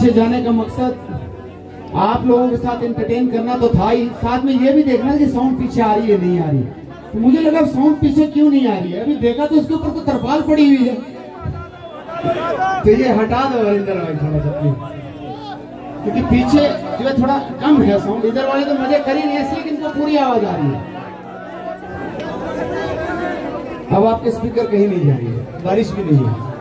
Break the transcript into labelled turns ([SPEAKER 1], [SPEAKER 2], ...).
[SPEAKER 1] पीछे जाने का मकसद आप लोगों के साथ एंटरटेन करना तो था ही, साथ में ये भी देखना कि साउंड पीछे आ रही है नहीं आ रही। तो मुझे लगा साउंड पीछे क्यों नहीं आ रही है, अभी देखा तो उसके ऊपर तो तरपाल पड़ी हुई है। तो ये हटा दो वरिंदर भाई थोड़ा सा, क्योंकि पीछे जो है थोड़ा कम है साउंड। इधर वाले तो मजे कर ही नहीं है, इसलिए इनको पूरी आवाज आ रही है। अब आपके स्पीकर कहीं नहीं जा रही है, बारिश भी नहीं है।